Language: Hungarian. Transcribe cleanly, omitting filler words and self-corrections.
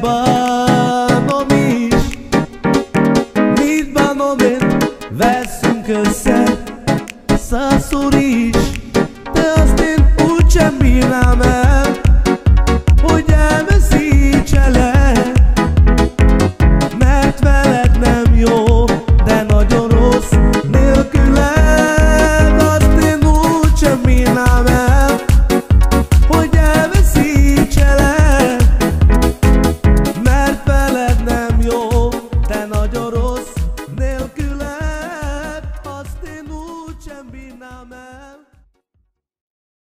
bánom is, mit bánom én, veszünk össze 100-szor is, de azt én úgysem bírnám el, hogy elveszítselek, mert veled nem jó, de nagyon rossz nélküled. Azt én úgysem bírnám el, hogy elveszítselek, mert veled nem jó, de nagyon rossz nélküled. Azt én úgysem bírnám el.